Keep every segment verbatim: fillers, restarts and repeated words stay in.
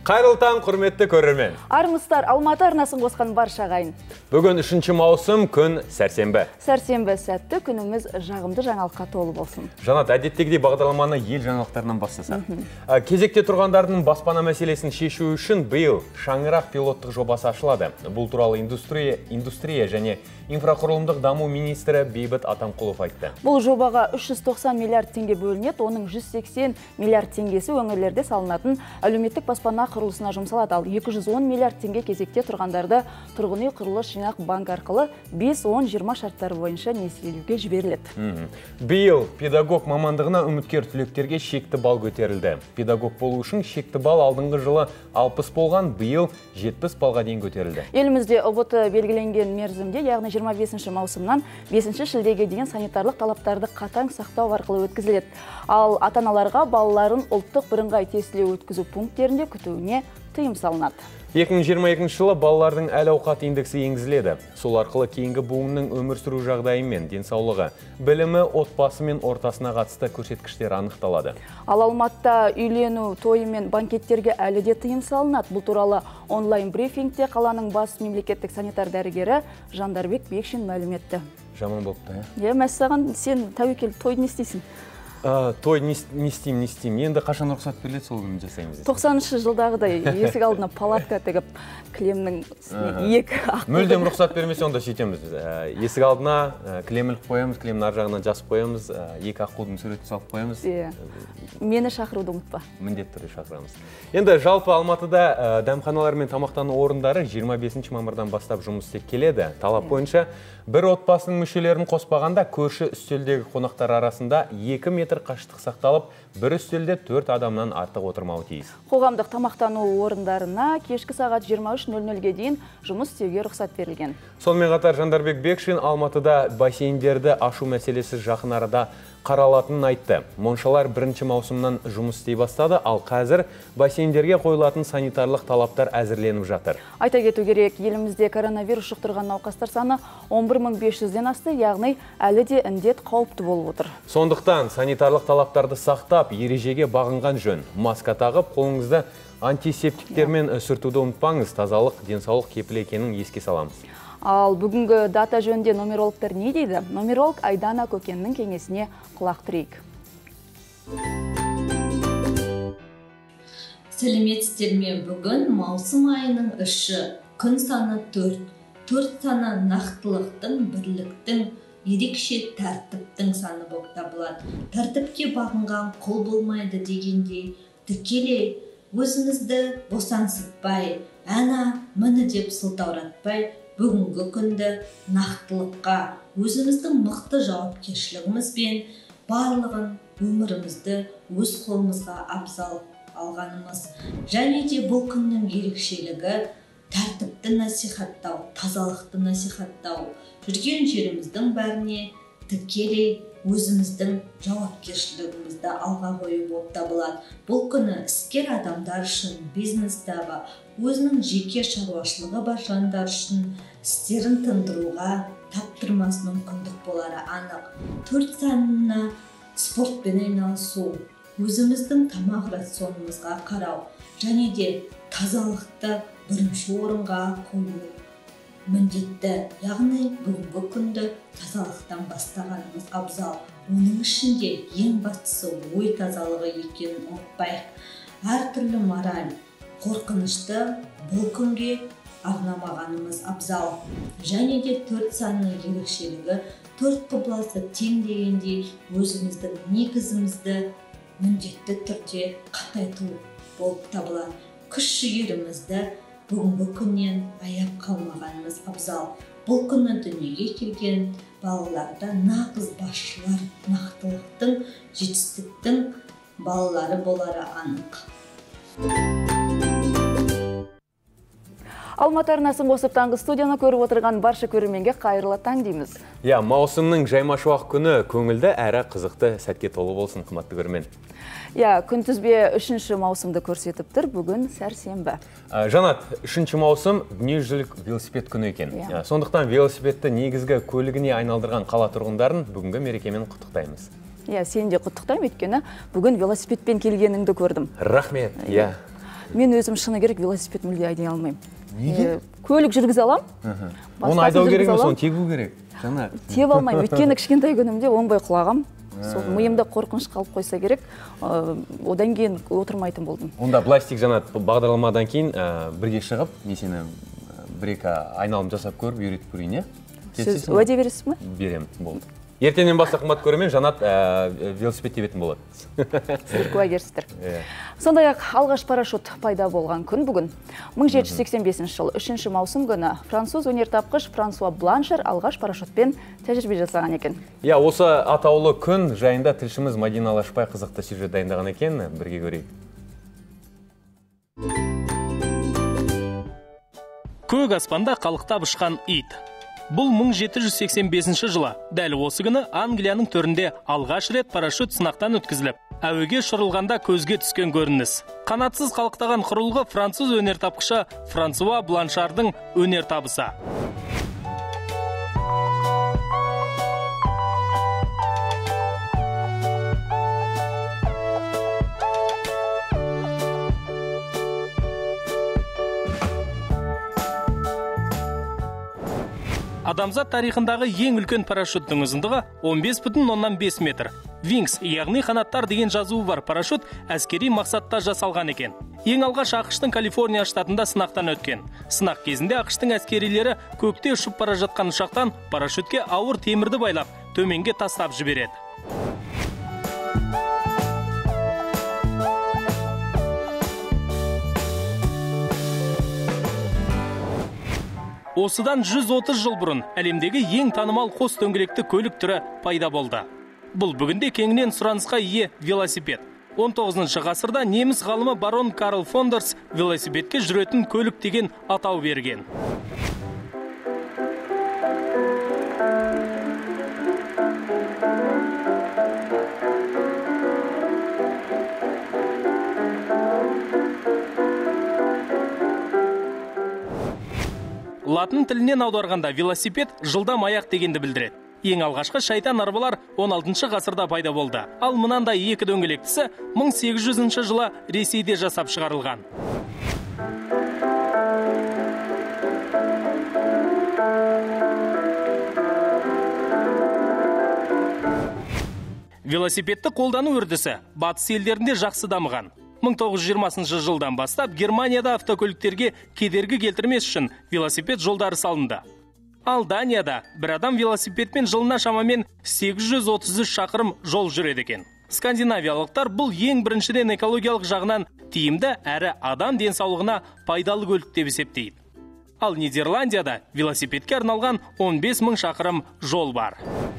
Қайырлы таң, құрметті көрермен. Армысыздар, Алматы арнасын қосқан барша ағайын. Бүгін үшінші маусым, күн сәрсенбі. Сәрсенбі сәтті, күніміз жағымды жаңалыққа толы болсын. Жанат, әдеттегідей бағдарламаны ел жаңалықтарынан бастасақ. Кезекте тұрғандардың баспана мәселесін шешу үшін биыл шаңырақ пилоттық жобасы ашылады. Бұл туралы индустрия, индустрия және инфрақұрылымдық даму министрі Бейбіт Атамқұлов айтты. Бұл жобаға үш жүз тоқсан миллиард теңге бөлінеді, оның жүз сексен миллиард теңгесі өңірлерде салынатын әлеуметтік баспана құрылысына жұмсалады, ал екі жүз он миллиард теңге кезекте тұрғандарды тұрғын үй құрылыс жинақ банк арқылы бес он жиырма шарттары бойынша несиелеуге жіберіледі. Биыл педагог мамандығына үміткер түлектерге шекті балл көтерілді. Педагог болу үшін шекті балл алдыңғы жылы алпыс болған, биыл жетпіс баллға дейін көтерілді. Елімізде ұбт белгіленген мерзімде, яғни жиырма бесінші маусымнан бесінші шілдеге дейін санитарлық талаптарды қатаң сақтау арқылы өткізіледі. Ал ата-аналарға балаларын ұлттық бірыңғай тестілеу өткізу пункттерінде күтуіне тыйым салынады. екі мың жиырма екінші жылы балалардың әл-ауқат индексі енгізіледі. Сол арқылы кейінгі буынның өмір сүру жағдайы мен денсаулығы, білімі, отбасы мен ортасына қатысты көрсеткіштер анықталады. Ал Алматыда үйлену, тойы мен банкеттерге әлі де тыйым салынады. Бұл туралы онлайн брифингте қаланың бас мемлекеттік санитар дәрігері Жандарбек Бекшин мәлім етті. Жаман болыпты, е? Мәссаған, сен тәуекел тойды не істейсің? Той не істейм, не істейм. Енді қашан рұқсат беріледі, сол күні жасаймыз. тоқсаныншы жылдағыдай есік алдына палатка тігіп, кілемнің екі ақ. Мүлдем рұқсат бермесе, онда сөйтеміз. Есік алдына кілем іліп қоямыз, кілемнің ар жағынан жасып қоямыз, екі ақ қолдың суретін салып қоямыз. Мені шақыруды ұмытпа. Міндетті түрде шақырамыз. Енді жалпы Алматыда дәмханалар мен тамақтану орындары жиырма бесінші мамырдан бастап жұмыс істеп келеді. Талап бойынша бір отбасының мүшелерін қоспағанда көрші үстелдегі қонақтар арасында екі метр қашықтық сақталып, бір үстелде төрт адамнан артық отырмауы тиіс. Қоғамдық тамақтану орындарына кешкі сағат жиырма үш нөл нөлге дейін жұмыс істеуге рұқсат берілген. Сонымен қатар Жандарбек Бекшин Алматыда бассейндерді ашу мәселесі жақын арада қаралатынын айтты. Моншалар бірінші маусымнан жұмыс істей бастады, ал қазір бассейндерге қойылатын санитарлық талаптар әзірленіп жатыр. Айта кету керек, елімізде коронавирус жұқтырған науқастар саны он бір мың бес жүзден асты, яғни әлі де індет қауіпті болып отыр. Сондықтан санитарлық талаптарды сақтап, ережеге бағынған жөн. Маска тағып, қолыңызды антисептиктермен сүртуді ұмытпаңыз, тазалық, денсаулық кепілі екенін еске саламыз. Ал бүгінгі дата жөнінде нумерологтар не дейді? Нумеролог Айдана Көкеннің кеңесіне құлақ түрейік. Сәлеметсіздер ме? Бүгін маусым айының үші, күн саны төрт. Төрт саны нақтылықтың, бірліктің, ерекше тәртіптің саны болып табылады. Тәртіпке бағынған құл болмайды дегендей, тікелей өзімізді босаңсытпай, әна міне деп сылтауратпай, бүгінгі күнді нақтылыққа, өзіміздің мықты жауапкершілігімізбен барлығын өмірімізді өз қолымызға абзал алғанымыз. Және де бұл күннің ерекшелігі тәртіпті насихаттау, тазалықты насихаттау, жүрген жеріміздің бәріне тікелей өзіміздің жауапкершілігімізді алға қою болып табылады. Бұл күні іскер адамдар үшін, бизнестағы, өзінің жеке шаруашылығы бар жандар үшін істерін тындыруға таптырмас мүмкіндік болары анық. Төрт санына спортпен айналысу, өзіміздің тамақ рационымызға қарау, және де тазалықты бірінші орынға қою міндетті. Яғни бүгінгі күнді тазалықтан бастағанымыз абзал. Оның ішінде ең бастысы ой тазалығы екенін ұмытпайық. Әртүрлі мораль, қорқынышты бұл күнге арнамағанымыз абзал. Және де төрт санның ерекшелігі, төрт құбыласы тең дегендей өзіміздің негізімізді міндетті түрде қатайту болып табылады. Күш жігерімізді бүгінгі күннен аяп қалмағанымыз абзал. Бұл күні дүниеге келген балаларда нағыз басшылар, нақтылықтың, жетістіктің балалары болары анық. Алматы арнасын қосып таңғы студияны көріп отырған барша көрерменге қайырлы таң дейміз. Я, маусымның жайма-шуақ күні көңілді әрі қызықты сәтке толы болсын, қымбатты көрермен. Я, күнтізбе үшінші маусымды көрсетіп тұр, бүгін сәрсенбі. Жанат, үшінші маусым дүниежүзілік велосипед күні екен. Сондықтан велосипедті негізгі көлігіне айналдырған қала тұрғындарын бүгінгі мерекемен құттықтаймыз. Я, сен де құттықтаймын, өйткені бүгін велосипедпен келгеніңді көрдім. Рахмет. Я. Мен өзім шыны керек велосипед мүлде айдай алмаймын. Неге? Көлік жүргізе алам. Оны айдау керек емес, оны тебу керек. Жаңа. Теб алмаймын. Өйткені кішкентай күнімде оңбай құлағам. Сол миымда қорқыныш қалып қойса керек, одан кейін отырмайтын болдым. Онда пластик Жанат бағдарламадан кейін бірге шығып, не сені бір-екі айналым жасап көріп, үйретіп көрейін, е? Сіз уәде бересіз ме? Берем, болды. Ертеңнен бастап қымбат көрермен Жанат велосипед тебетін болады. Сіздер куәгерсіздер. Сондай-ақ алғаш парашют пайда болған күн бүгін. мың жеті жүз сексен бесінші жыл үшінші маусым күні француз өнертапқыш Франсуа Бланшер алғаш парашютпен тәжірибе жасаған екен. Я, осы атаулы күн жайында тілшіміз Мадина Алашбай қызықты сюжет дайындаған екен, бірге көрейік. Көк аспанда қалықтап ұшқан ит. Бұл мың жеті жүз сексен бесінші жылы, дәл осы күні Англияның төрінде алғаш рет парашют сынақтан өткізіліп, әуеге ұшырылғанда көзге түскен көрініс. Қанатсыз қалықтаған құрылғы француз өнертапқышы Франсуа Бланшардың өнертабысы. Адамзат тарихындағы ең үлкен парашюттың ұзындығы он бес бүтін оннан бес метр. Wings, яғни қанаттар деген жазуы бар парашют әскери мақсатта жасалған екен. Ең алғаш ақштың Калифорния штатында сынақтан өткен. Сынақ кезінде ақштың әскерилері көкте ұшып бара жатқан ұшақтан парашютке ауыр темірді байлап, төменге тастап жібереді. Осыдан жүз отыз жыл бұрын әлемдегі ең танымал қос дөңгелекті көлік түрі пайда болды. Бұл бүгінде кеңінен сұранысқа ие велосипед. он тоғызыншы ғасырда неміс ғалымы барон Карл Фондерс велосипедке жүретін көлік деген атау берген. Латын тілінен аударғанда велосипед жылдам аяқ дегенді білдіреді. Ең алғашқы шайтан арбалар он алтыншы ғасырда пайда болды. Ал мынандай екі дөңгелектісі мың сегіз жүзінші жылы Ресейде жасап шығарылған. Велосипедті қолдану үрдісі батыс елдерінде жақсы дамыған. мың тоғыз жүз жиырмасыншы жылдан бастап Германияда автокөліктерге кедергі келтірмес үшін велосипед жолдары салынды. Ал Данияда бір адам велосипедпен жылына шамамен сегіз жүз отыз үш шақырым жол жүреді екен. Скандинавиялықтар бұл ең біріншіден экологиялық жағынан тиімді әрі адам денсаулығына пайдалы көлік деп есептейді. Ал Нидерландияда велосипедке арналған он бес мың шақырым жол бар.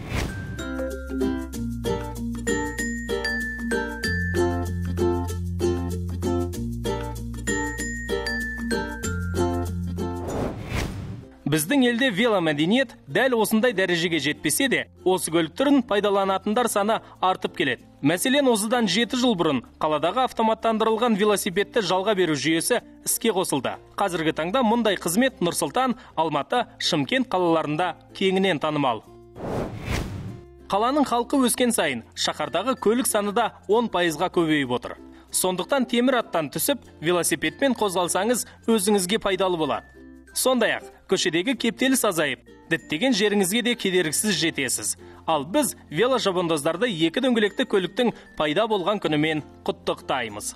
Біздің елде веломәдениет дәл осындай дәрежеге жетпесе де, осы көлік түрін пайдаланатындар саны артып келеді. Мәселен, осыдан жеті жыл бұрын қаладағы автоматтандырылған велосипедті жалға беру жүйесі іске қосылды. Қазіргі таңда мұндай қызмет Нұр-Сұлтан, Алматы, Шымкент қалаларында кеңінен танымал. Қаланың халқы өскен сайын, шаһардағы көлік саны да он пайызға көбейіп отыр. Сондықтан темір аттан түсіп, велосипедпен қозғалсаңыз өзіңізге пайдалы болады. Сондай-ақ, көшедегі кептеліс азайып, діттеген жеріңізге де кедергісіз жетесіз. Ал біз велошабандоздарды екі дөңгелекті көліктің пайда болған күнімен құттықтаймыз.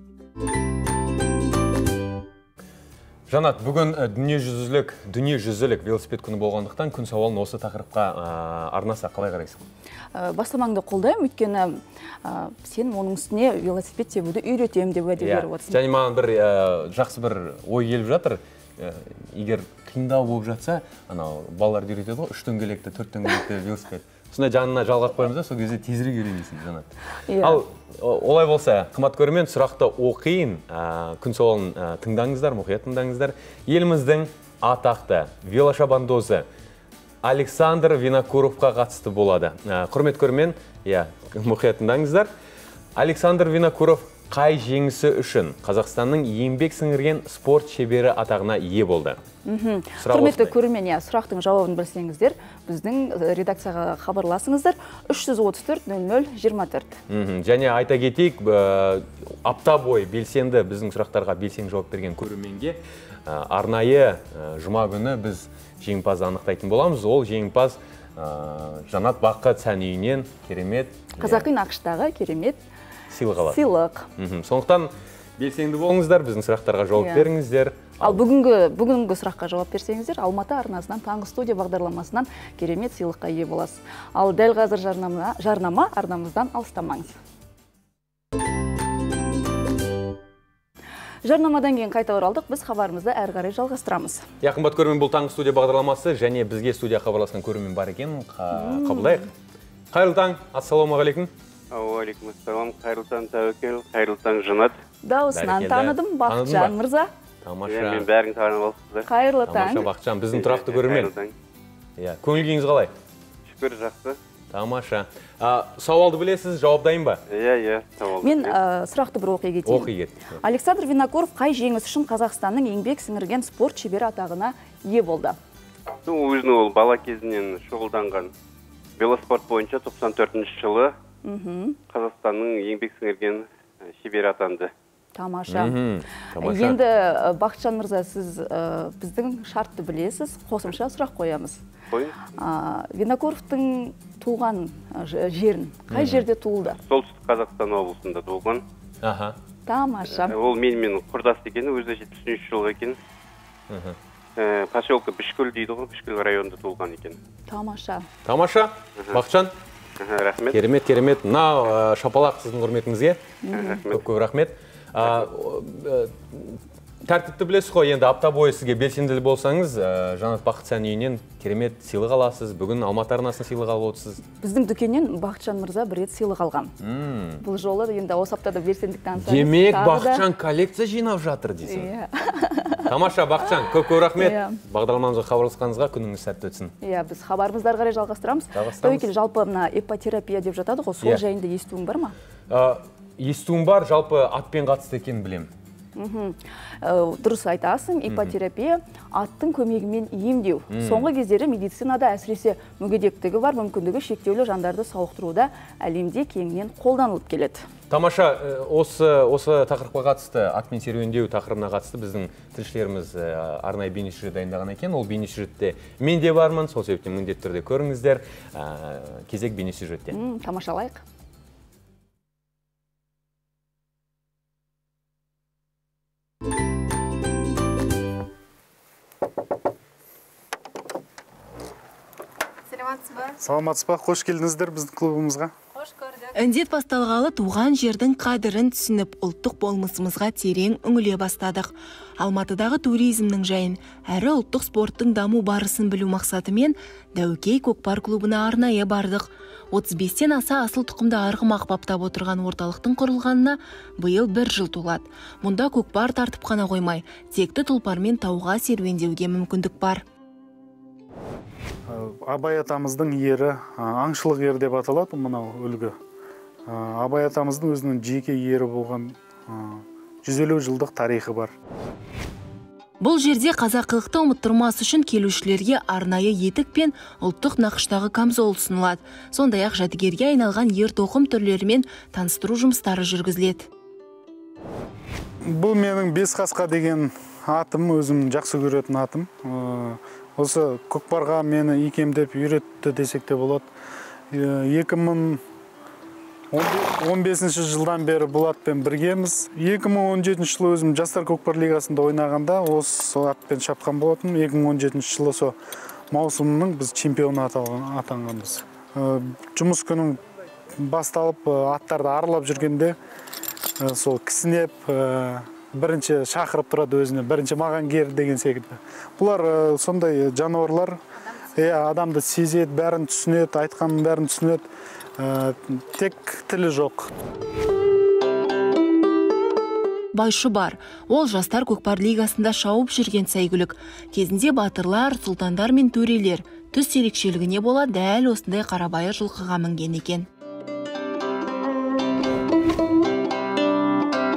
Жанат, бүгін дүниежүзілік, дүниежүзілік велосипед күні болғандықтан күн сауалын осы тақырыпқа арнаса қалай қарайсың? Бастамаңды қолдаймын, өйткені сен оның үстіне велосипед тебуді үйретемін деп уәде беріп отырсың. Және маған бір жақсы бір ой келіп жатыр. Егер қиындау болып жатса, анау балаларды үйретеді ғой, үш дөңгелекті, төрт дөңгелекті велосипед. Сонда жанына жалғап қойымыз да, сол кезде тезірек үйренесің, Жанат. Ал олай болса, қымбат көрермен, сұрақты оқиын, күн сауалын тыңдаңыздар, мұқият тыңдаңыздар. Еліміздің атақты велошабандозы Александр Винокуровқа қатысты болады. Құрмет көрермен, мұқият тыңдаңыздар. Александр Винокуров қай жеңісі үшін Қазақстанның еңбек сіңірген спорт шебері атағына ие болды? Құрметті көрермен, сұрақтың жауабын білсеңіздер, біздің редакцияға хабарласыңыздар үш жүз отыз төрт нөл нөл жиырма төрт. Және айта кетейік, апта бойы белсенді біздің сұрақтарға белсенді жауап берген көрерменге арнайы жұма күні біз жеңімпазды анықтайтын боламыз. Ол жеңімпаз Жанат Бақыт сән үйінен керемет Қазақи нақыштағы керемет сыйлық алады. Сыйлық. Сондықтан белсенді болыңыздар, біздің сұрақтарға жауап беріңіздер. Ал бүгінгі бүгінгі сұраққа жауап берсеңіздер, Алматы арнасынан таңғы студия бағдарламасынан керемет сыйлыққа ие боласыз. Ал дәл қазір жарнама, жарнама арнамыздан алыстамаңыз. Жарнамадан кейін қайта оралдық, біз хабарымызды әрі қарай жалғастырамыз. Я қымбат көрермен, бұл таңғы студия бағдарламасы және бізге студия хабарласқан көрермен бар екен, қабылдайық. Қайырлы таң, ассалаумағалейкум. Алейкум ассалам, қайырлы таң Тәуекел, қайырлы таң Жанат. Дауысынан таныдым, Бақытжан мырза. Тамаша. Мен бәрін танып алсыздар. Қайырлы таң. Тамаша Бақытжан, біздің тұрақты көрермен. Көңіл күйіңіз қалай? Шүкір, жақсы. Тамаша. Сауалды білесіз, жауап дайын ба? Иә, иә, сауалды. Мен сұрақты бір оқи кетейін. Оқи кет. Александр Винокуров қай жеңіс үшін Қазақстанның еңбек сіңірген спорт шебері атағына ие болды? Өзінің ол бала кезінен шұғылданған велоспорт бойынша тоқсан төртінші жылы Қазақстанның еңбек сіңірген шебері атанды. Тамаша. Енді Бақытжан мырза, сіз біздің шартты білесіз, қосымша сұрақ қоямыз. Винокуровтың туған жерін қай жерде туылды? Солтүстік Қазақстан облысында туылған. Тамаша. Ол менімен құрдас екені, өзі жетпіс үшінші жылғы екен. Поселка Бішкүл дейді ғой, Бішкүл районында туылған екен. Тамаша. Тамаша. Бақытжан. Рахмет. Керемет, керемет. Мына шапалақ сіздің құрметіңізге. Көп-көп рахмет. Тәртіпті білесіз ғой, енді апта бойы сізге белсенді болсаңыз, Жанат Бақыт сән үйінен керемет сыйлық аласыз. Бүгін Алматы арнасын сыйлық алып отырсыз. Біздің дүкеннен Бақытжан мырза бір рет сыйлық алған. Бұл жолы енді осы аптада белсендік танысаңыз. Демек, Бақытжан коллекция жинап жатыр дейсің. Тамаша, Бақытжан, көп-көп рахмет. Бағдарламамызға хабарласқаныңызға күніңіз сәтті өтсін. Иә, біз хабарымызды ары қарай жалғастырамыз. Тәуекел, жалпы мына эпотерапия деп жатады ғой, сол жайында естуің бар ма? Естуім бар, жалпы атпен қатысты екенін білем. Дұрыс айтасың, ипотерапия аттың көмегімен емдеу. Соңғы кездері медицинада әсіресе мүгедектігі бар, мүмкіндігі шектеулі жандарды сауықтыруда әлемде кеңінен қолданылып келеді. Тамаша, осы тақырыпқа қатысты, атпен серуендеу тақырыбына қатысты біздің тілшілеріміз арнайы бейнесюжет дайындаған екен. Ол бейнесюжетте мен де бармын, сол себептен міндетті түрде көріңіздер. Кезек бейнесюжетте. Тамашалайық. Саламатсыз ба? Қош келдіңіздер біздің клубымызға. Қош көрдік. Індет басталғалы туған жердің қадірін түсініп, ұлттық болмысымызға терең үңіле бастадық. Алматыдағы туризмнің жайын, әрі ұлттық спорттың даму барысын білу мақсатымен Дәукей көкпар клубына арнайы бардық. отыз бестен аса асыл тұқымды арғымақ баптап отырған орталықтың құрылғанына биыл бір жыл толады. Мұнда көкпар тартып қана қоймай, текті тұлпармен тауға серуендеуге мүмкіндік бар. Абай атамыздың ері, аңшылық ері деп аталады мынау үлгі. Абай атамыздың өзінің жеке ері болған жүз елу жылдық тарихы бар. Бұл жерде қазақылықты ұмыттырмас үшін келушілерге арнайы етік пен ұлттық нақыштағы камзол ұсынылады. Сондай-ақ жәдігерге айналған ер тоқым түрлерімен таныстыру жұмыстары жүргізіледі. Бұл менің бес қасқа деген атым, өзім жақсы көретін атым. Осы көкпарға мені икемдеп үйретті десек те болады. екі мың он бесінші жылдан бері бұл атпен біргеміз. екі мың он жетінші жылы өзім жастар көкпар лигасында ойнағанда осы атпен шапқан болатын. екі мың он жетінші жылы со маусымның біз чемпионы атанғанбыз. Жұмыс күнің басталып аттарды аралап жүргенде сол кісінеп бірінші шақырып тұрады өзіне, бірінші маған кер деген секілді. Бұлар сондай жануарлар, адамды сезеді, бәрін түсінеді, айтқанын бәрін түсінеді, тек тілі жоқ. Байшы бар. Ол жастар көкпар лигасында шауып жүрген сәйгүлік. Кезінде батырлар, сұлтандар мен төрелер түс ерекшелігіне бола дәл осындай қарабайыр жылқыға мінген екен.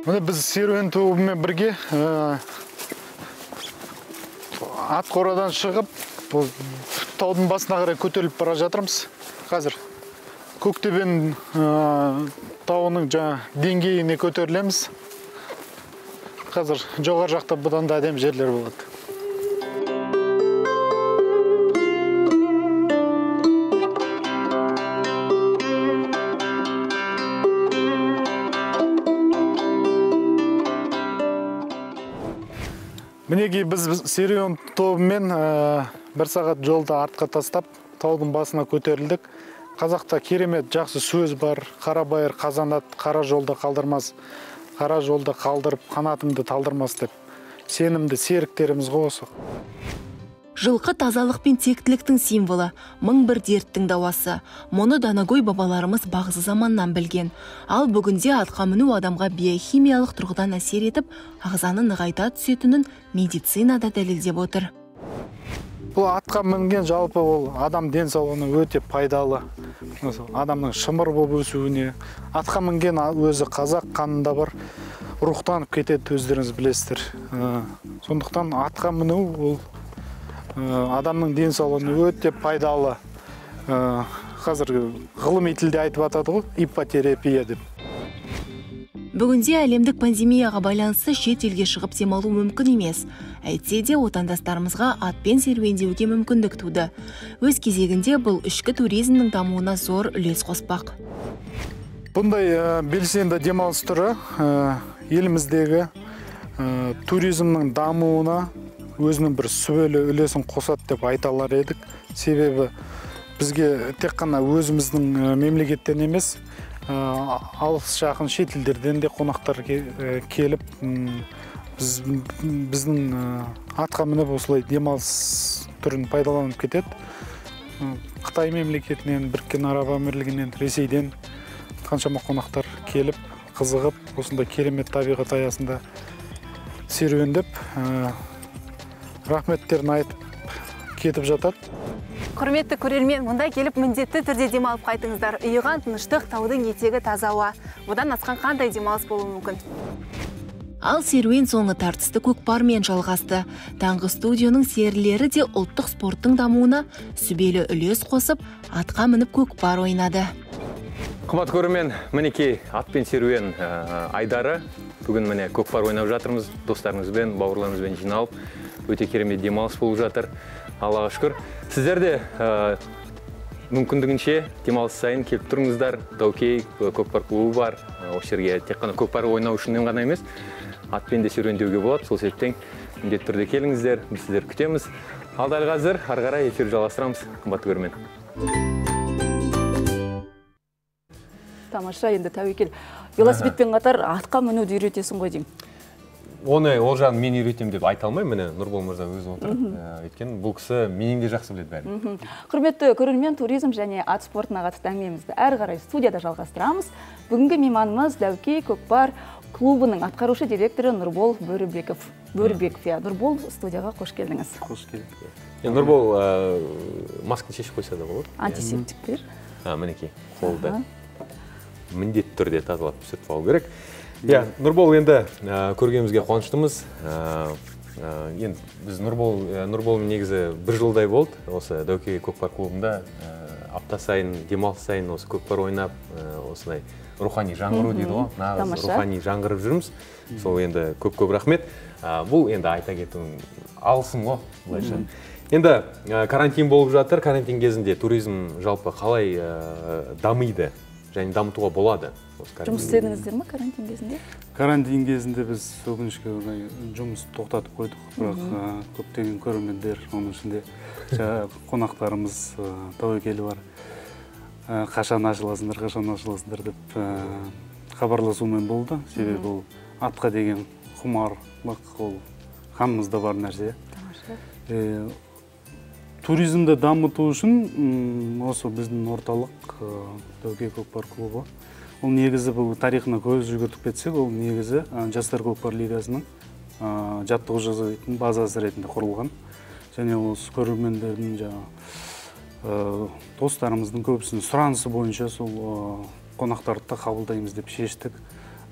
Міне біз серуен тобымен бірге ат қорадан шығып, таудың басына қарай көтеріліп бара жатырмыз. Қазір Көктөбенің тауының деңгейіне көтерілеміз. Қазір жоғары жақта бұдан да әдемі жерлер болады. Мінеки біз серуен тобымен бір сағат жолда артқа тастап, таудың басына көтерілдік. Қазақта керемет жақсы сөз бар. Қара байыр қазанат, қара жолда қалдырмас. Қара жолда қалдырып, қанатымды талдырмас деп. Сенімді серіктеріміз осы. Жылқы тазалық пен тектіліктің символы, мың бір дерттің дауасы. Мұны данагөй бабаларымыз бағзы заманнан білген. Ал бүгінде атқа міну адамға биохимиялық тұрғыдан әсер етіп, ағзаны нығайта түсетінін медицинада дәлелдеп отыр. Бұл атқа мінген жалпы ол адам денсаулығына өте пайдалы. Адамның шымыр болып өсуіне. Атқа мінген өзі қазақ қанында бар. Рухтанып кетеді, өздеріңіз білесіздер. Сондықтан атқа міну ол адамның денсаулығына өте пайдалы. Қазір ғылыми тілде айтып атады ғой, иппотерапия деп. Бүгінде әлемдік пандемияға байланысты шет елге шығып демалу мүмкін емес. Әйтсе де отандастарымызға атпен серуендеуге мүмкіндік туды. Өз кезегінде бұл ішкі туризмнің дамуына зор үлес қоспақ. Бұндай белсенді демалыс түрі еліміздегі туризмнің дамуына өзінің бір сүбелі үлесін қосады деп айта алар едік. Себебі бізге тек қана өзіміздің мемлекеттен емес, алыс жақын шет елдерден де қонақтар келіп, біздің атқа мініп осылай демалыс түрін пайдаланып кетеді. Қытай мемлекетінен, Біріккен Араб Әмірлігінен, Ресейден қаншама қонақтар келіп, қызығып, осындай керемет табиғат аясында серуендеп, рахметтерін айтып кетіп жатады. Құрметті көрермен, мұнда келіп міндетті түрде демалып қайтыңыздар. Ұйыған тыныштық, таудың етегі таза ауа. Бұдан асқан қандай демалыс болуы мүмкін? Ал серуен соңы тартысты көкпармен жалғасты. Таңғы студияның серілері де ұлттық спорттың дамуына сүбелі үлес қосып, атқа мініп көкпар ойнады. Қымбатты көрермен, мінекей атпен серуен айдары. Бүгін міне көкпар ойнап жатырмыз, достарыңызбен, бауырларыңызбен жиналып. Өте керемет демалыс болып жатыр. Аллаға шүкір. Сіздер де мүмкіндігінше демалыс сайын келіп тұрыңыздар. Даукей көкпар клубы бар. Осы жерге тек қана көкпар ойнау үшін ғана емес, атпен де серуендеуге болады. Сол себептен міндетті түрде келіңіздер, біз сіздер күтеміз. Ал дәл қазір ары қарай эфир жалғастырамыз, қымбатты көрермен. Тамаша, енді тәуекел. Велосипедпен қатар атқа мінуді үйретесің ғой деймін. Оны ол жағын мен үйретем деп айта алмаймын, міне Нұрбол мырза өзі отыр. Өйткені бұл кісі менен де жақсы біледі бәрін. Құрметті көрермен, туризм және ат спортына қатысты әңгімемізді әрі қарай студияда жалғастырамыз. Бүгінгі мейманымыз Даукей көкпар клубының атқарушы директоры Нұрбол Бөрібеков. Бөрібеков, я. Нұрбол, студияға қош келдіңіз. Қош келдік. Нұрбол масканы шешіп қойса да болады. Антисептиктер. Мінекей, қолды міндетті түрде тазалап түсіріп алу керек. Я, Нұрбол енді көргенімізге қуаныштымыз. Енді біз Нұрболмен негізі бір жылдай болды. Осы Даукей көкпар клубында апта сайын, демалыс сайын осы көкпар ойнап, осындай рухани жаңғыру дейді ғой. Нағыз рухани жаңғырып жүрміз. Сол енді көп-көп рахмет. Бұл енді айта кетуім алысым ғой, былайша. Енді карантин болып жатыр. Карантин кезінде туризм жалпы қалай дамиды және дамытуға болады? Жұмыс істедіңіздер ме карантин кезінде? Карантин кезінде біз өкінішке орай жұмыс тоқтатып қойдық, бірақ көптеген көрермендер, оның ішінде қонақтарымыз тәуекелі бар. Қашан ашыласыңдар, қашан ашыласыңдар деп хабарласумен болды. Себебі ол атқа деген құмарлық, ол қанымызда бар нәрсе. Туризмді дамыту үшін осы біздің орталық Даукей көкпар клубы. Ол негізі бұл тарихына көз жүгіртіп кетсек, ол негізі жастар көкпар лигасының жаттығу жасайтын базасы ретінде құрылған. Және осы көрермендердің жаңа достарымыздың көбісінің сұранысы бойынша сол қонақтарды да қабылдаймыз деп шештік.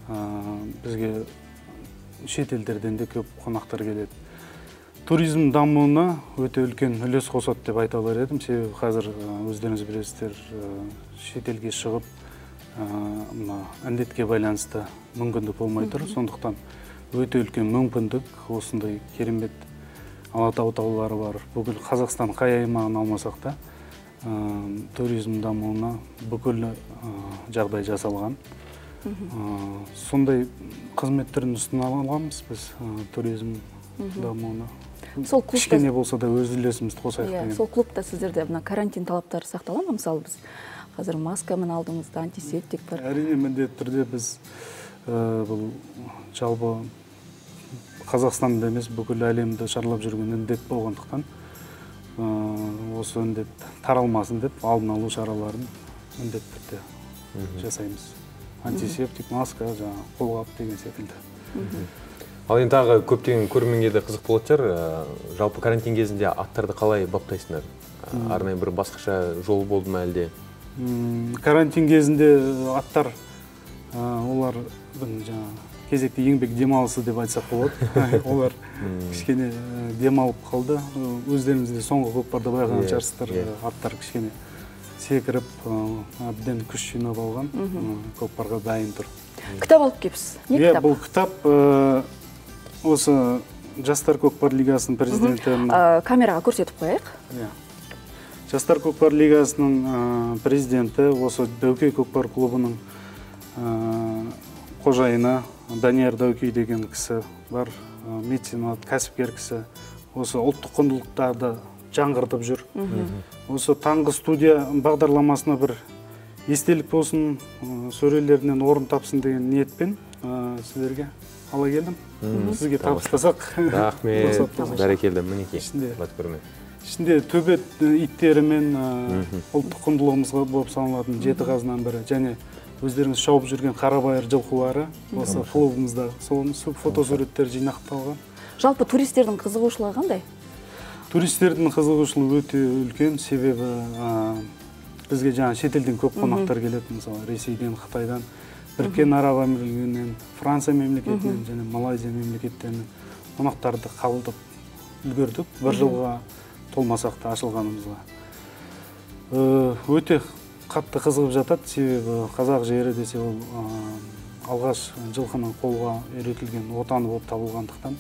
бізге шет елдерден де көп қонақтар келеді. Туризм дамуына өте үлкен үлес қосады деп айта алар едім. Себебі қазір өздеріңіз білесіздер, шет елге шығып, індетке байланысты мүмкіндік болмай тұр. Сондықтан өте үлкен мүмкіндік, осындай керемет Алатау таулары бар. Бүкіл Қазақстан қай аймағын алмасақ та, туризм дамуына бүкіл жағдай жасалған. Сондай қызметтерін ұсына аламыз біз туризм дамуына. Кішкене болса да өз үлесімізді қосайық деген. Сол клубта сіздерде карантин талаптары сақтала ма? Мысалы біз қазір маскамен алдыңызда, антисептик бар. Әрине, міндетті түрде біз бұл жалпы Қазақстанда емес, бүкіл әлемді шарлап жүрген індет болғандықтан, осы індет таралмасын деп алдын алу шараларын міндетті түрде жасаймыз. Антисептик, маска, қолғап деген секілді. Ал енді тағы көптеген көрерменге де қызық болады шығар. Жалпы карантин кезінде аттарды қалай баптайсыңдар? Арнайы бір басқаша жол болды ма әлде? Карантин кезінде аттар, олар кезекте еңбек демалысы деп айтсақ болады. Олар кішкене демалып қалды. Өздеріңізде соңғы көкпарда байқаған шығарсыздар, аттар кішкене секіріп, әбден күш жинап алған, көкпарға дайын тұр. Кітап алып келіпсіз. Не кітап? Бұл кітап осы Жастар көкпар лигасының президенті. Камераға көрсетіп қояйық. Жастар көкпар лигасының президенті, осы Дәуке көкпар клубының қожайыны Данияр Дәуке деген кісі бар, меценат, кәсіпкер кісі. Осы ұлттық құндылықтарды жаңғыртып жүр. Осы таңғы студия бағдарламасына бір естелік болсын, сөрелерінен орын тапсын деген ниетпен сіздерге ала келдім. Сізге табыстасақ. Рахмет, бәрекелді, мінекей. Ішінде төбет иттері мен ұлттық құндылығымызға болып саналатын жеті қазынан бірі, және өздеріңіз шауып жүрген қарабайыр жылқылары осы клубымызда сол фотосуреттер жинақталған. Жалпы туристердің қызығушылығы қандай? Туристердің қызығушылығы өте үлкен, себебі бізге жаңа шетелден көп қонақтар келеді, мысалы Ресейден, Қытайдан, Біріккен Араб Әмірлігінен, Франция мемлекетінен және Малайзия мемлекеттерінен қонақтарды қабылдап үлгердік, бір жылға толмасақ та ашылғанымызға. Өте қатты қызығып жатады, себебі қазақ жері десе ол алғаш жылқының қолға үйретілген отаны болып табылғандықтан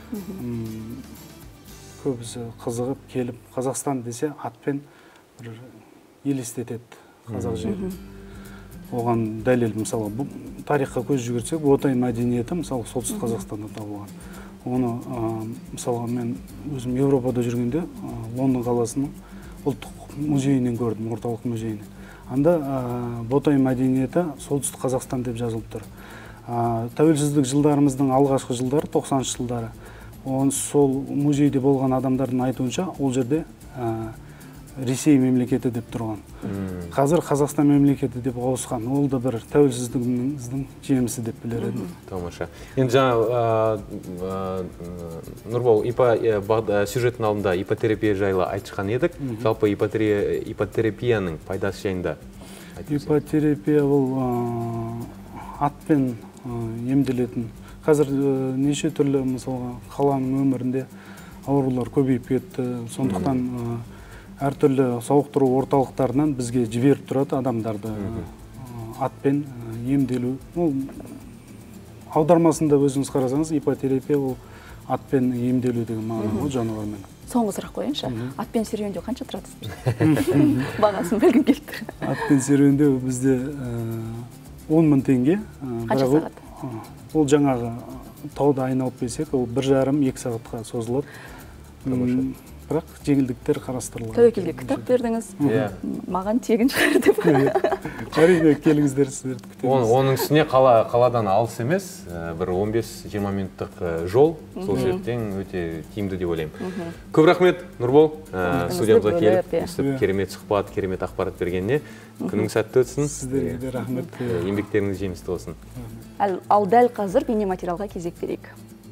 көбісі қызығып келіп, Қазақстан десе атпен бір елестетеді қазақ жері. Оған дәлел, мысалы, тарихқа көз жүгірсек, Ботай мәдениеті, мысалы, солтүстік Қазақстанда табылған. Оны, мысалға, мен өзім Еуропада жүргенде Лондон қаласының ұлттық музейінен көрдім, орталық музейінен. Анда Ботай мәдениеті солтүстік Қазақстан деп жазылып тұр. Тәуелсіздік жылдарымыздың алғашқы жылдары, тоқсаныншы жылдары, сол музейде болған адамдардың айтуынша, ол жерде Ресей мемлекеті деп тұрған. Қазір Қазақстан мемлекеті деп ауысқан. Ол да бір тәуелсіздігіміздің жемісі деп білер едім. Тамаша. Енді жаңа Нұрбол, сюжеттің алдында ипотерапия жайлы айтышқан едік. Жалпы ипотерапияның пайдасы жайында айтыңыз. Ипотерапия ол атпен емделетін. Қазір неше түрлі, мысалға, қаланың өмірінде аурулар көбейіп кетті. Сондықтан әртүрлі сауықтыру орталықтарынан бізге жіберіп тұрады адамдарды атпен емделу. Аудармасында өзіңіз қарасаңыз, ипотерапия ол атпен емделу деген мағына ол жануармен. Соңғы сұрақ қойыңызшы, атпен серуендеу қанша тұрады сіздерде? Бағасын білгім келді. Атпен серуендеу бізде он мың теңге. Қанша сағат? Ол жаңағы тауда айналып келсек, ол бір жарым екі сағатқа созылады. Бірақ жеңілдіктер қарастырылады. Тәуекелге кітап бердіңіз, маған тегін шығар деп. Әрине, келіңіздер, сіздерді күтеміз. Оның үстіне қаладан алыс емес, бір он бес жиырма минуттық жол, сол себептен өте тиімді деп ойлаймын. Көп рахмет, Нұрбол, студиямызға келіп, керемет сұхбат, керемет ақпарат бергеніне. Күнің сәтті өтсін. Сіздерге де рахмет. Еңбектеріңіз жемісті болсын. Ал дәл қазір бейнематериалға кезек берейік.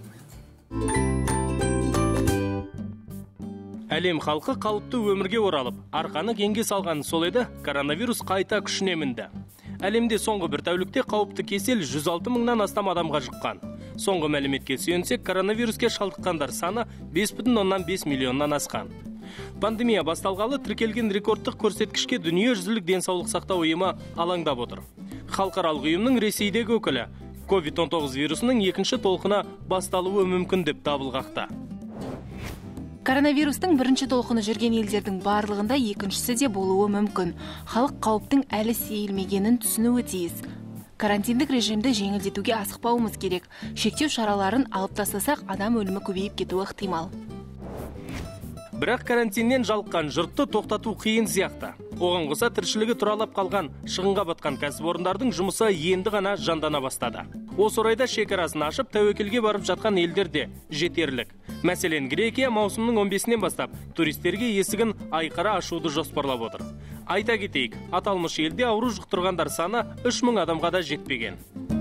Әлем халқы қалыпты өмірге оралып, арқаны кеңге салған сол еді, коронавирус қайта күшіне мінді. Әлемде соңғы бір тәулікте қауіпті кесел жүз алты мыңнан астам адамға жұққан. Соңғы мәліметке сүйенсек, коронавируске шалдыққандар саны бес бүтін оннан бес миллионнан асқан. Пандемия басталғалы тіркелген рекордтық көрсеткішке дүниежүзілік денсаулық сақтау ұйымы алаңдап отыр. Халықаралық ұйымның Ресейдегі өкілі ковид он тоғыз вирусының екінші толқыны басталуы мүмкін деп дабыл қақты. Коронавирустың бірінші толқыны жүрген елдердің барлығында екіншісі де болуы мүмкін. Халық қауіптің әлі сейілмегенін түсінуі тиіс. Карантиндік режимді жеңілдетуге асықпауымыз керек. Шектеу шараларын алып тастасақ, адам өлімі көбейіп кетуі ықтимал. Бірақ карантиннен жалыққан жұртты тоқтату қиын сияқты. Оған қоса тіршілігі тұралап қалған, шығынға батқан кәсіпорындардың жұмысы енді ғана жандана бастады. Осы орайда шекарасын ашып, тәуекелге барып жатқан елдер де жетерлік. Мәселен, Грекия маусымның он бесінен бастап туристерге есігін айқара ашуды жоспарлап отыр. Айта кетейік, аталмыш елде ауру жұқтырғандар саны үш мың адамға да жетпеген.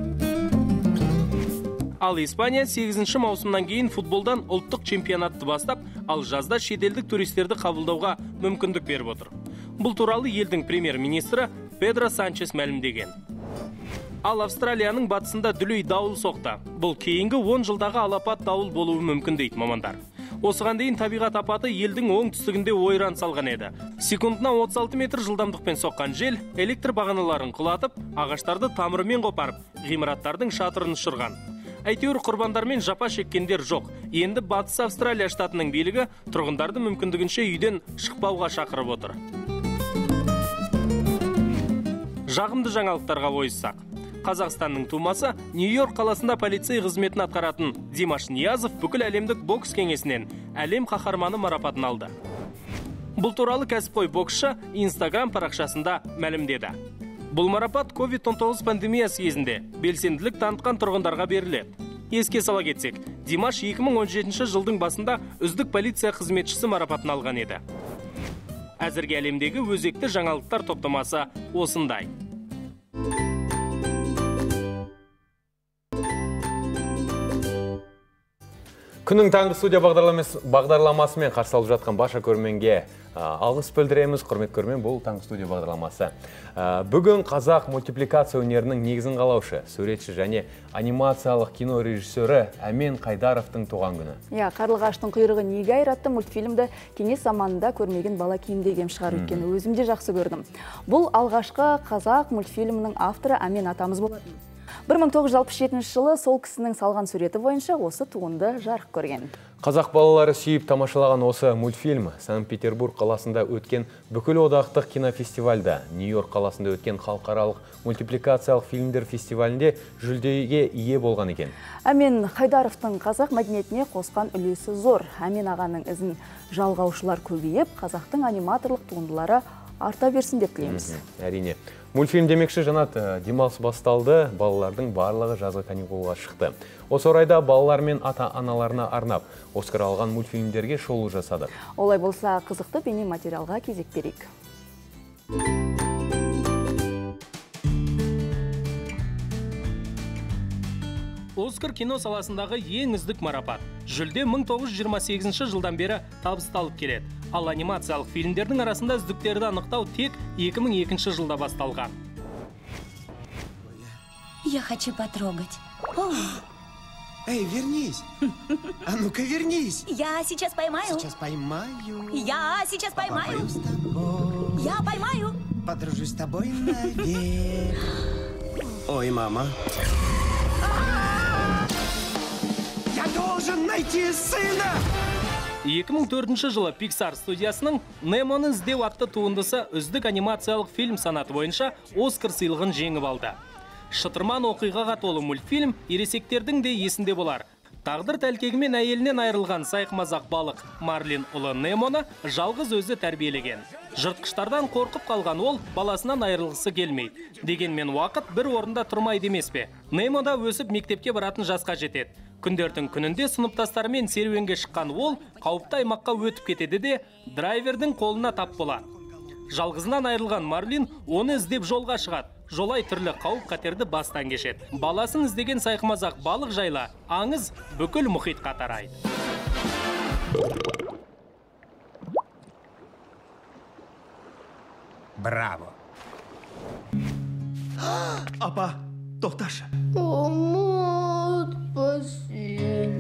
Ал Испания сегізінші маусымнан кейін футболдан ұлттық чемпионатты бастап, ал жазда шетелдік туристерді қабылдауға мүмкіндік беріп отыр. Бұл туралы елдің премьер-министрі Педро Санчес мәлімдеген. Ал Австралияның батысында дүлей дауыл соқты. Бұл кейінгі он жылдағы алапат дауыл болуы мүмкін дейді мамандар. Осыған дейін табиғат апаты елдің оңтүстігінде ойран салған еді. Секундына отыз алты метр жылдамдықпен соққан жел электр бағаналарын құлатып, ағаштарды тамырымен қопарып, ғимараттардың шатырын ұшырған. Әйтеуір құрбандармен жапа шеккендер жоқ. Енді Батыс Австралия штатының билігі тұрғындарды мүмкіндігінше үйден шықпауға шақырып отыр. Жағымды жаңалықтарға ойыссақ. Қазақстанның тумасы Нью-Йорк қаласында полицей қызметін атқаратын Димаш Ниязов бүкіл әлемдік бокс кеңесінен әлем қаһарманы марапатын алды. Бұл туралы кәсіпқой боксшы Instagram парақшасында мәлімдеді. Бұл марапат ковид он тоғыз пандемиясы кезінде белсенділік танытқан тұрғындарға беріледі. Еске сала кетсек, Димаш екі мың он жетінші жылдың басында үздік полиция қызметшісі марапатын алған еді. Әзірге әлемдегі өзекті жаңалықтар топтамасы осындай. Күннің таңғы студия бағдарламасымен қарсы алып жатқан барша көрерменге алғыс білдіреміз. Құрмет көрермен, бұл таңғы студия бағдарламасы. Бүгін қазақ мультипликация өнерінің негізін қалаушы, суретші және анимациялық кино режиссері Әмен Қайдаровтың туған күні. Иә, Қарлығаштың құйрығы неге айратты мультфильмді кеңес заманында көрмеген бала киімдегем шығар өткені өзім де жақсы көрдім. Бұл алғашқы қазақ мультфильмінің авторы Әмен атамыз болатын. бір мың тоғыз жүз алпыс жетінші жылы сол кісінің салған суреті бойынша осы туынды жарық көрген. Қазақ балалары сүйіп тамашалаған осы мультфильм Санкт-Петербург қаласында өткен бүкіл одақтық кинофестивальда, Нью-Йорк қаласында өткен халықаралық мультипликациялық фильмдер фестивалінде жүлдеге ие болған екен. Әмен Қайдаровтың қазақ мәдениетіне қосқан үлесі зор. Әмен ағаның ізін жалғаушылар көбейіп, қазақтың аниматорлық туындылары арта берсін деп тілейміз. Әрине. Мультфильм демекші Жанат, демалыс басталды, балалардың барлығы жазғы каникулға шықты. Осы орайда балалар мен ата-аналарына арнап, Оскар алған мультфильмдерге шолу жасады. Олай болса, қызықты бейне материалға кезек берейік. Оскар кино саласындағы ең үздік марапат. Жүлде мың тоғыз жүз жиырма сегізінші жылдан бері табысталып келеді. Ал анимациялық фильмдердің арасында үздіктерді анықтау тек екі мың екінші жылда басталған. Я хочу потрогать. О! Эй, вернись! А ну-ка, вернись! Я сейчас поймаю. Сейчас поймаю. Я сейчас поймаю. Попою с тобой. Я поймаю. Подружусь с тобой навек. Ой, мама. Я должен найти сына! екі мың төртінші жылы Pixar студиясының Немоны іздеу атты туындысы үздік анимациялық фильм санаты бойынша Оскар сыйлығын жеңіп алды. Шытырман оқиғаға толы мультфильм ересектердің де есінде болар. Тағдыр тәлкегімен әйелінен айырылған сайқымазақ балық Марлин ұлы Немоны жалғыз өзі тәрбиелеген. Жыртқыштардан қорқып қалған ол баласынан айырылғысы келмейді. Дегенмен уақыт бір орында тұрмайды емес пе? Немо да өсіп мектепке баратын жасқа жетеді. Күндердің күнінде сыныптастарымен серуенге шыққан ол қауіпті аймаққа өтіп кетеді де драйвердің қолына тап болады. Жалғызынан айырылған Марлин оны іздеп жолға шығады. Жолай түрлі қауіп қатерді бастан кешеді. Баласын іздеген сайқымазақ балық жайлы аңыз бүкіл мұхитқа тарайды. Браво! Апа, тоқташы. Ұмытпа сен,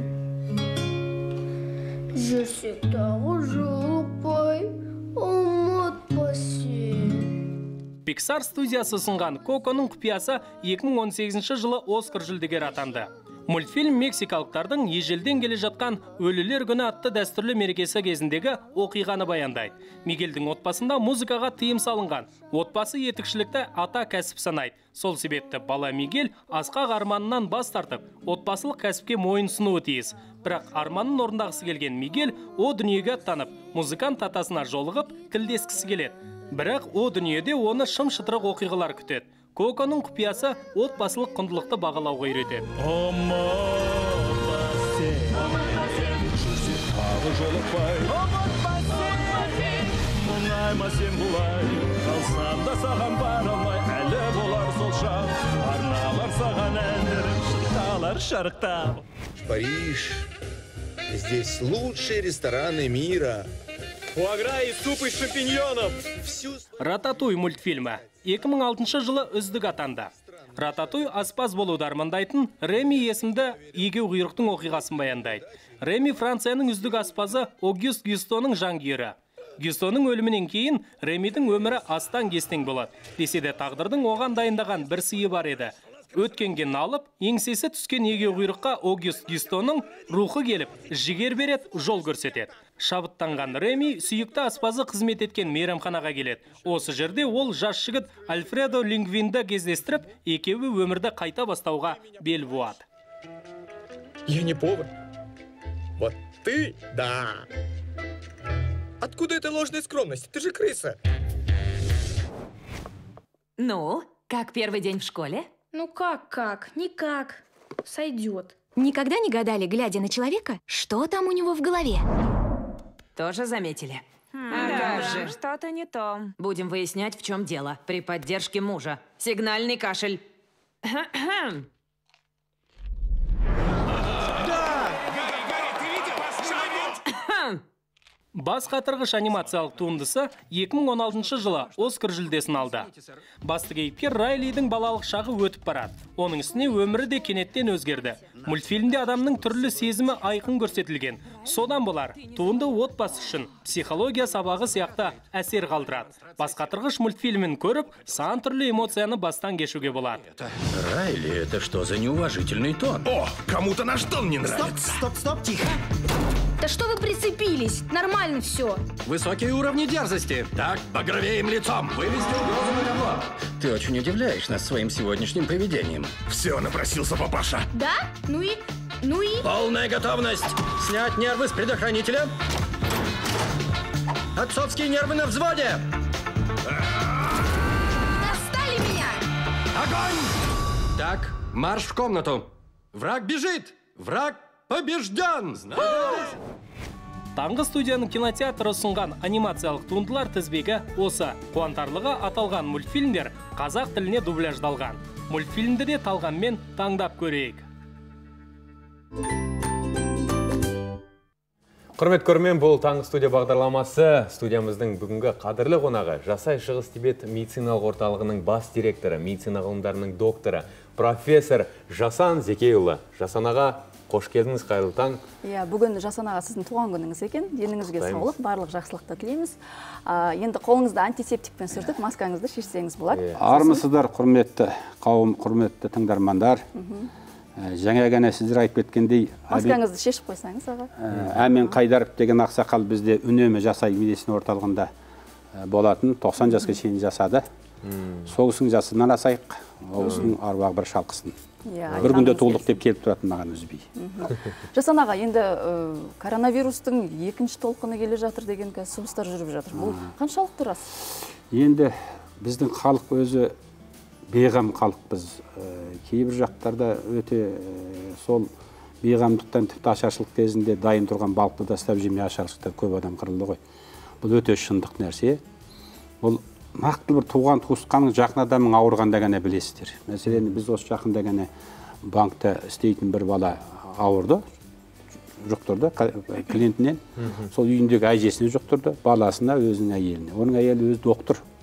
жүрсек тағы жолықпай, ұмытпа сен. Pixar студиясы ұсынған Коконың құпиясы екі мың он сегізінші жылы Оскар жүлдегері атанды. Мультфильм мексикалықтардың ежелден келе жатқан өлілер күні атты дәстүрлі мерекесі кезіндегі оқиғаны баяндайды. Мигельдің отбасында музыкаға тыйым салынған. Отбасы етікшілікті ата кәсіп санайды. Сол себепті бала Мигель асқақ арманынан бас тартып, отбасылық кәсіпке мойын сұнуы тиіс. Бірақ арманын орындағысы келген Мигель о дүниеге аттанып, музыкант атасына жолығып, тілдескісі келеді. Бірақ о дүниеде оны шым-шытырық оқиғалар күтеді. Коконың құпиясы отбасылық құндылықты бағалауға үйретеді. Мұңайма сен бұлай, қалсам да саған бара алмай, әлі болар сол шақ, арналар саған әндерім, шырқалар шарықтап. Париж. Здесь лучшие рестораны мира. Фуагра и суп из шампиньонов. Рататуй мультфильмі екі мың алтыншы жылы үздік атанды. Рататуй аспаз болуды армандайтын Реми есімді егеу құйрықтың оқиғасын баяндайды. Реми Францияның үздік аспазы Огюст Гюстоның жанкүйері. Гюстоның өлімінен кейін Ремидің өмірі астан кестең болады. Десе де тағдырдың оған дайындаған бір сыйы бар еді. Өткенге налып, еңсесі түскен егеу құйрыққа Огюст Гюстоның рухы келіп, жігер берет, жол көрсетеді. Шабыттанған Реми сүйікті аспазы қызмет еткен мейрамханаға келеді. Осы жерде ол жас жігіт Альфредо Лингвинді кездестіріп, екеуі өмірді қайта бастауға бел буады. Я не повар. Вот ты, да. Откуда эта ложная скромность? Ты же крыса. Ну, как первый день в школе? Ну как-как? Никак. Сойдет. Никогда не гадали, глядя на человека, что там у него в голове? Тоже заметили? Да, же. Что-то не то. Будем выяснять, в чем дело. При поддержке мужа. Сигнальный кашель. Бас қатырғыш анимациялық туындысы екі мың он алтыншы жылы Оскар жүлдесін алды. Басты кейіпкер Райлидің балалық шағы өтіп барады. Оның үстіне өмірі де кенеттен өзгерді. Мультфильмде адамның түрлі сезімі айқын көрсетілген. Содан болар, туынды отбасы үшін психология сабағы сияқты әсер қалдырады. Бас қатырғыш мультфильмін көріп, сан түрлі эмоцияны бастан кешуге болады. Райли, это что за неуважительный тон? О, кому-то наш тон не нравится. Стоп, стоп, стоп, тихо. Да что вы прицепились? Нормально все. Высокие уровни дерзости. Так, багровеем лицом. Вывести угрозу на кого? Ты очень удивляешь нас своим сегодняшним поведением. Все, напросился папаша. Да? Ну и... Ну и... Полная готовность. Снять нервы с предохранителя. Отцовские нервы на взводе. Достали меня! Огонь! Так, марш в комнату. Враг бежит. Враг побежден! Таңғы студияның кинотеатры ұсынған анимациялық туындылар тізбегі осы. Қуантарлығы аталған мультфильмдер қазақ тіліне дубляждалған. Мультфильмді де талғанмен таңдап көрейік. Құрмет көрмен, бұл таңғы студия бағдарламасы. Студиямыздың бүгінгі қадірлі қонағы Жасай Шығыс Тибет медициналық орталығының бас директоры, медицина ғылымдарының докторы, профессор Жасан Зекейұлы. Жасан аға, қош келдіңіз, қайырлы таң. Иә, бүгін Жасан аға сіздің туған күніңіз екен. Деніңізге саулық, барлық жақсылықты тілейміз. Енді қолыңызды антисептикпен сүртіп, маскаңызды шешсеңіз болады. Армысыздар, құрметті қауым, құрметті тыңдармандар. Жаңа ғана сіздер айтып кеткендей, маскаңызды шешіп қойсаңыз аға. Әмен Қайдаров деген ақсақал бізде үнемі Жасай медицина орталығында болатын, тоқсан жасқа шейін жасады. Сол кісінің жасынан асайық, ол кісінің аруағы бір шалқысын. Бір күнде толық деп келіп тұратын маған үзбей. Жасан аға, енді коронавирустың екінші толқыны келе жатыр деген сыбыстар жүріп жатыр. Бұл қаншалықты рас? Енді біздің халық өзі бейғам халық біз. Кейбір жақтарда өте сол бейғамдықтан тіпті ашаршылық кезінде дайын тұрған балықты тастап жемей ашаршылықта көп адам қырылды ғой. Бұл өте шындық нәрсе. Бұл нақты бір туған туысқаның жақын адамның ауырғанда ғана білесіздер. Мәселен, біз осы жақында ғана банкта істейтін бір бала ауырды, жұқтырды клиентінен. Сол үйіндегі әжесіне жұқтырды, баласына, өзінің әйеліне. Оның әйелі өзі доктор.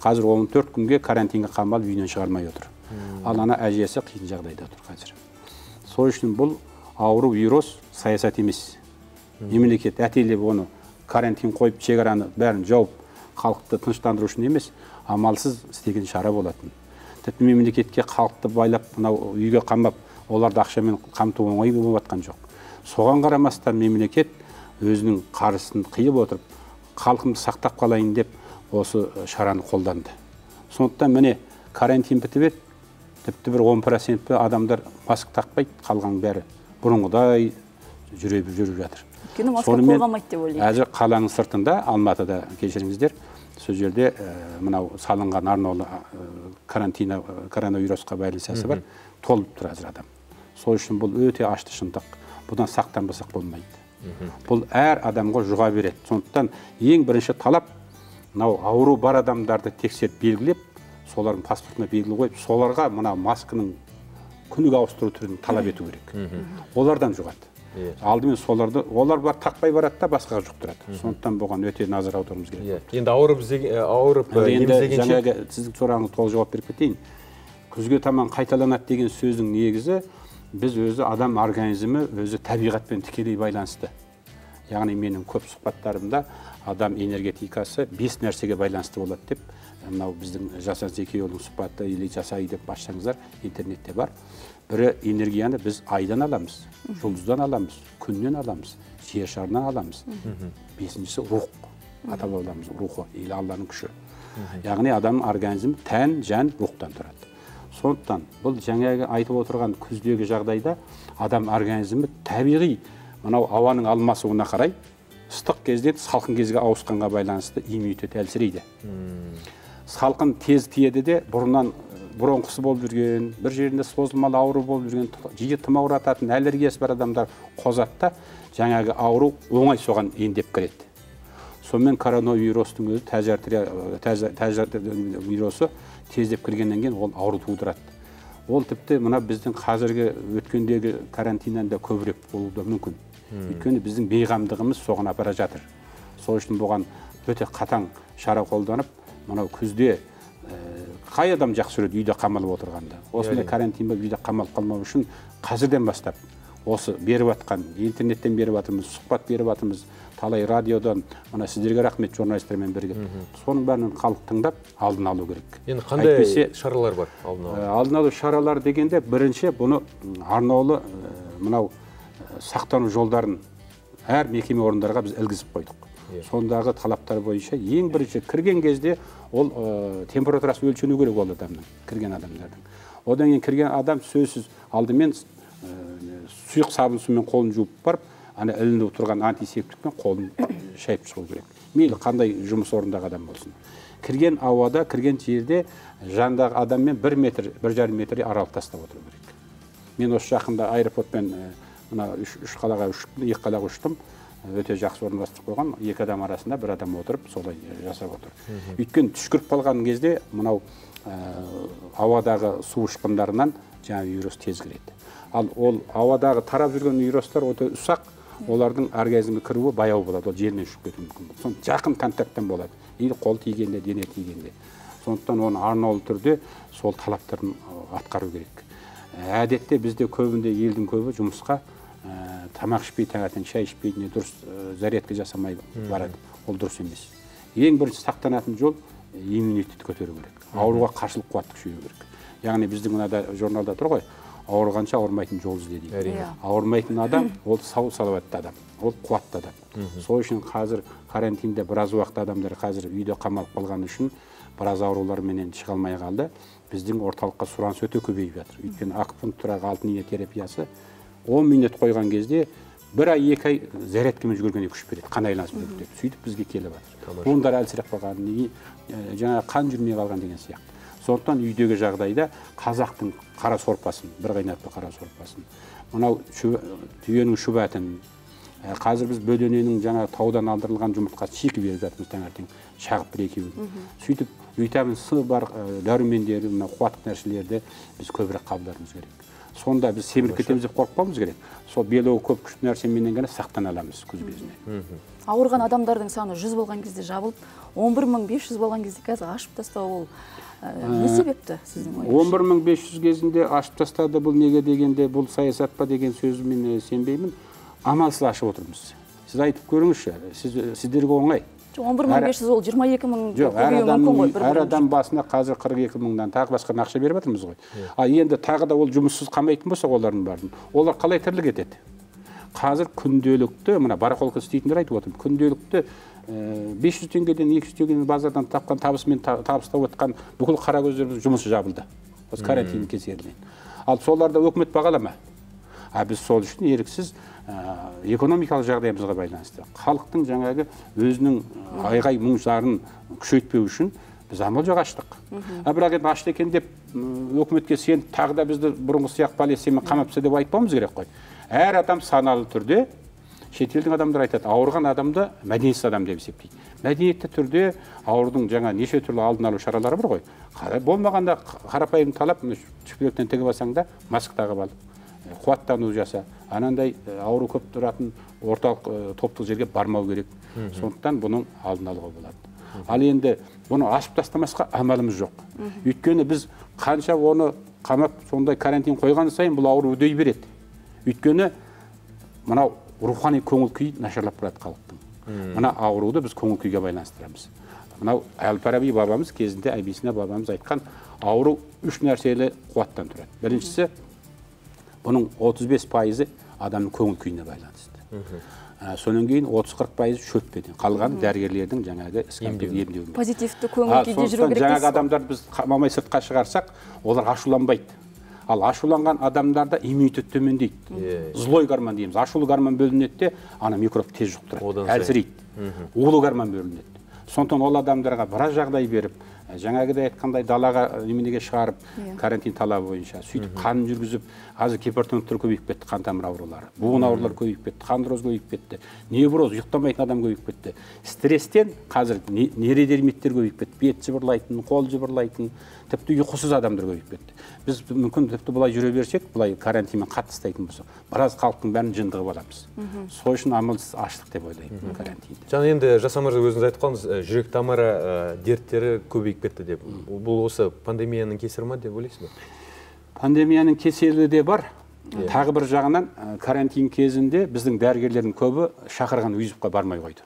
қазір он төрт күнге карантинге қамалып үйінен шығармай отыр. Ал ана әжесі қиын жағдайда отыр қазір. Сол үшін бұл ауру вирус саясат емес. Мемлекет әтейлеп оны карантин қойып, шекараны бәрін жауып, халықты тыныштандыру үшін емес, амалсыз істеген шара болатын. Тіпті мемлекетке халықты байлап, мынау үйге қамап, оларды ақшамен қамту оңай болып жатқан жоқ. Соған қарамастан мемлекет өзінің қаржысын қиып отырып, халқымды сақтап қалайын деп осы шараны қолданды. Сондықтан міне карантин бітіп еді, тіпті бір он процент адамдар маска тақпайды, қалған бәрі бұрынғыдай жүріп жүріп жатыр. Өйткені маска қорғамайды деп ойлаймын. Әзір қаланың сыртында, Алматыда, кешіріңіздер, сол жерде мынау салынған арнаулы карантина коронавирусқа байланысты бар, толып тұр әзір адам. Сол үшін бұл өте ашты шындық. Бұдан сақтанбасақ болмайды. Бұл әр адамға жұға береді. Сондықтан ең бірінші талап, мынау ауру бар адамдарды тексеріп белгілеп, солардың паспортына белгілі қойып, соларға мына масканың күніге ауыстыру түрін талап ету керек. Олардан жұғады. Алдымен соларды, олар бар тақпай барады да басқаға жұқтырады. Сондықтан бұған өте назар аударуымыз керек. Енді ауырып ауырып емізгенше жаңағы сіздің сұрағыңызға толық жауап беріп кетейін. Күзге таман қайталанады деген сөздің негізі біз өзі адам организмі өзі табиғатпен тікелей байланысты. Яғни менің көп сұхбаттарымда адам энергетикасы бес нәрсеге байланысты болады деп, мынау біздің Жасан Зекеұлының сұхбаты или Жасай деп ашсаңыздар, интернетте бар. Бірі энергияны біз айдан аламыз, жұлдыздан аламыз, күннен аламыз, жер шарынан аламыз. Бесіншісі рух, ата бабаларымыз рухы, или Алланың күші. Яғни адам организм тән, жан, рухтан тұрады. Сондықтан бұл жаңағы айтып отырған күздегі жағдайда адам организмі табиғи мынау ауаның алмасуына қарай ыстық кезден салқын кезге ауысқанға байланысты иммунитет әлсірейді. Салқын тез тиеді де бұрыннан бронхысы болып жүрген, бір жерінде созылмалы ауру болып жүрген, жиі тұмаурататын, аллергиясы бар адамдар қозатта жаңағы ауру оңай соған ендеп кіреді. Сонымен коронавирустың өзі тәжірибе вирусы тездеп кіргеннен кейін ол ауру тудырады. Ол тіпті мына біздің қазіргі өткендегі карантиннен де көбірек болуы мүмкін. Өйткені біздің бейғамдығымыз соған апара жатыр. Сол үшін бұған өте қатаң шара қолданып, мынау күзде қай адам жақсы көреді үйде қамалып отырғанда. Осындай карантинде үйде қамалып қалмау үшін қазірден бастап осы беріп жатқан, интернеттен беріп жатырмыз, сұхбат беріп жатырмыз, талай радиодан, мына сіздерге рахмет журналистермен бірге. Соның бәрін халық тыңдап, алдын алу керек. Енді қандай шаралар бар алдын алу? Алдын алу шаралар дегенде бірінші бұны арнаулы мынау сақтану жолдарын әр мекеме орындарға біз ілгізіп қойдық. Сондағы талаптар бойынша ең бірінші кірген кезде ол температурасы өлшену керек ол адамның, кірген адамдардың. Одан кейін кірген адам сөзсіз алдымен сұйық сабын сумен қолын жуып барып, ана ілініп тұрған антисептикпен қолын шайып шығу керек. Мейлі қандай жұмыс орындағы адам болсын. Кірген ауада, кірген жерде жандағы адаммен бір метр, бір жарым метр аралық тастап отыру керек. Мен осы жақында аэропортпен мына үш қалаға ұштым, екі қалаға ұштым. Өте жақсы орналастырып қойған, екі адам арасында бір адам отырып, солай жасап отыр. Өйткені түшкіріп қалған кезде мынау ауадағы су ұшқындарынан жаңа вирус тез кіреді. Ал ол ауадағы тарап жүрген вирустар өте ұсақ, олардың организмге кіруі баяу болады, ол жерінен ұшып кетуі мүмкін. Сон жақын контакттан болады. Или қол тигенде, дене тигенде. Сондықтан оны арнаулы түрде сол талаптарын атқару керек. Әдетте бізде көбінде елдің көбі жұмысқа тамақ ішпей, таңертең шай ішпейді, дұрыс зарядка жасамай барады. Ол дұрыс емес. Ең бірінші сақтанатын жол иммунитетті көтеру керек. Ауруға қарсылық қуатты күшею керек. Яғни біздің мынада журналда тұр ғой, ауырғанша ауырмайтын жол ізде дейді. Ауырмайтын адам ол сау салауатты адам, ол қуатты адам. Сол үшін қазір карантинде біраз уақыт адамдар қазір үйде қамалып қалған үшін біраз ауруларменен шыға алмай қалды. Біздің орталыққа сұраныс өте көбейіп жатыр. Өйткені акупунктураға алтын ине терапиясы он минут қойған кезде бір ай, екі ай зарядкамен жүгіргенде күш береді, қан айланысып жүреді. Сөйтіп бізге келіп жатыр. Буындар әлсіреп қалған, жаңа қан жүрмей қалған деген сияқты. Сондықтан үйдегі жағдайда қазақтың қара сорпасын, бір қайнатты қара сорпасын, мынау түйенің шұбатын, қазір біз бөдененің жаңа таудан алдырылған жұмыртқасын шикі беріп жатырмыз таңертең, шағып бір екеуін. Сөйтіп витамин С бар дәрумендері, қуаттық нәрселерді біз көбірек қабылдауымыз керек. сонда біз семіріп кетеміз деп қорықпауымыз керек. Сол белгі көп күшті нәрсеменен ғана сақтана аламыз күз кезінде. Ауырған адамдардың саны жүз болған кезде жабылып, он бір мың бес жүз болған кезде қазір ашып тастау ол не себепті сіздің ойыңызша? он бір мың бес жүз кезінде ашып тастады, бұл неге дегенде, бұл саясат па деген сөзімен сенбеймін. Амалсыз ашып отырмыз. Сіз айтып көріңізші, сіздерге оңай. он бір мың бес жүз ол жиырма екі мың жоқ, әр адам басына қазір қырық екі мыңнан тағы басқа ақша беріп жатырмыз ғой. А енді тағы да ол жұмыссыз қамайтын болса, олардың барын, олар қалай тірлік етеді? Қазір күнделікті, мына барахолка істейтіндер айтып отырмын, күнделікті бес жүз теңгеден екі жүз теңгеден базардан тапқан табысымен табыстап отқан бүкіл қара көздеріміз жұмысы жабылды. Осы карантин кесірінен. Ал соларда өкімет бағалама. А біз сол үшін еріксіз экономикалық жағдайымызға байланысты. Халықтың жаңағы өзінің айғай мұң-зарын күшейтпеу үшін біз амал жоқ аштық. А бірақ енді ашты екен деп өкіметке сен тағы да бізді бұрынғы сияқты полициямен қамапсы деп айтпауымыз керек қой. Әр адам саналы түрде, шетелдің адамдар айтады, ауырған адамды мәдениетсіз адам деп есептейді. Мәдениетті түрде ауырдың жаңа неше түрлі алдын алу шаралары бар ғой. Болмағанда қарапайым талап, шүпіректен тігіп алсаң да маск тағып алып, қуаттану жаса, анандай ауру көп тұратын орталық топтық жерге бармау керек. Сондықтан бұның алдын алуға болады. Ал енді бұны ашып тастамасқа амалымыз жоқ. Өйткені біз қанша оны қамап сондай карантин қойған сайын бұл ауру үдей береді. Өйткені мынау рухани көңіл күй нашарлап барады халықтың. Мына ауруды біз көңіл күйге байланыстырамыз. Мынау Әл-Фараби бабамыз кезінде Әбисина бабамыз айтқан ауру үш нәрселі қуаттан тұрады. Біріншісі, бұның отыз бес пайызы адамның көңіл күйіне байланысты. Сонан кейін отыз қырық пайызы шөппеден. Қалған дәрігерлердің жаңағы емдеуі. Позитивті көңіл күйде жүру керек. Жаңағы адамдар біз қамамай сыртқа шығарсақ, олар ашуланбайды. Ал ашуланған адамдарда иммунитет төмендейді. Злой гормон дейміз. Ашулы гормон бөлінеді де, ана микроб тез жұқтырады, әлсірейді. Улы гормон бөлінеді. Сондықтан ол адамдарға біраз жағдай беріп, жаңағыдай айтқандай далаға неменеге шығарып, карантин талабы бойынша сөйтіп қанын жүргізіп, қазір гипертониктер көбейіп кетті, қан тамыр аурулары, буын аурулары көбейіп кетті, қандроз көбейіп кетті, невроз, ұйықтамайтын адам көбейіп кетті. Стресстен қазір нейродермиттер көбейіп кетті, бет жыбырлайтын, қол жыбырлайтын, тіпті ұйқысыз адамдар көбейіп кетті. Біз мүмкін тіпті бұлай жүре берсек, бұлай карантинмен қатты ұстайтын болсақ, біраз халықтың бәрін жындығып аламыз. Сол үшін амалсыз аштық деп ойлаймын карантинді. Жаңа енді Жасамырза өзіңіз айтып қалдыңыз, жүрек тамыры дерттері көбейіп кетті деп. Бұл осы пандемияның кесірі ме деп ойлайсыз ба? Пандемияның кесірі де бар. Тағы бір жағынан карантин кезінде біздің дәрігерлердің көбі шақырған визитқа бармай қойды.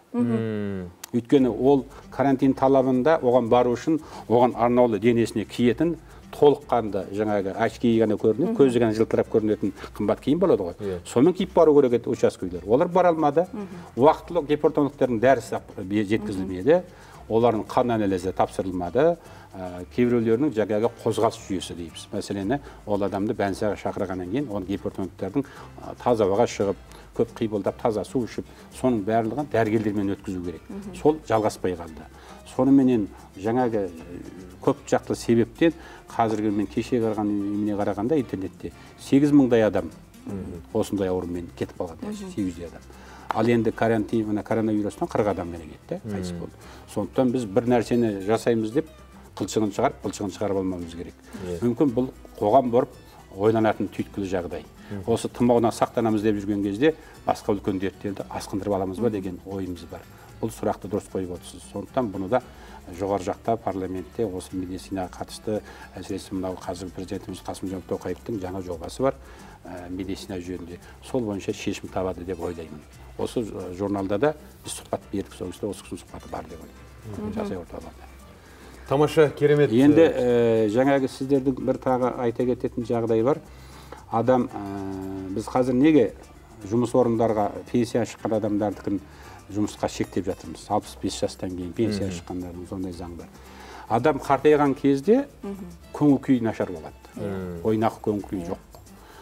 Өйткені ол карантин талабында оған бару үшін оған арнаулы денесіне киетін толыққанды жаңағы очки ғана көрінеді, көзі ғана жылтырап көрінетін қымбат киім болады ғой. Сонымен киіп бару керек еді учаскелер. Олар бара алмады. Уақытылы гипертониктердің дәрісі жеткізілмеді. Олардың қан анализі тапсырылмады. Кейбіреулерінің жаңағы қозғалыс жүйесі дейміз. Мәселені ол адамды бәнсаға шақырғаннан кейін, оның гипертониктердің таза ауаға шығып, көп қибылдап, таза су ішіп, соның барлығын дәрігерлермен өткізу керек. Сол жалғаспай қалды. Соныменен жаңағы көп жақты себептен қазіргі мен кеше қараған еміне қарағанда интернетте сегіз мыңдай адам осындай аурумен кетіп қалған, сегіз жүздей адам. Ал енді карантин, мына коронавирустан қырық адам ғана кетті, қайтыс болды. Сондықтан біз бір нәрсені жасаймыз деп қылшығын шығарып, қылшығын шығарып алмауымыз керек. Мүмкін бұл қоғам бұрып ойланатын түйткілі жағдай. Осы тұмаудан сақтанамыз деп жүрген кезде басқа үлкен дерттерді асқындырып аламыз ба деген ойымыз бар. Бұл сұрақты дұрыс қойып отырсыз. Сондықтан бұны да жоғары жақта парламентте осы медицинаға қатысты, әсіресе мынау қазір президентіміз Қасым-Жомарт Тоқаевтың жаңа жобасы бар медицина жөнінде. Сол бойынша шешім табады деп ойлаймын. Осы журналда да біз сұхбат бердік, сол кезде осы кісінің сұхбаты бар деп ойлаймын. Жасай орталығында. Тамаша, керемет. Енді жаңағы сіздердің бір тағы айта кететін жағдай бар. Адам, біз қазір неге жұмыс орындарға пенсия шыққан адамдардікін жұмысқа шектеп жатырмыз. алпыс бес жастан кейін пенсия шыққандардың сондай заң бар. Адам қартайған кезде көңіл күй нашар болады. Ойнақ көңіл күй жоқ.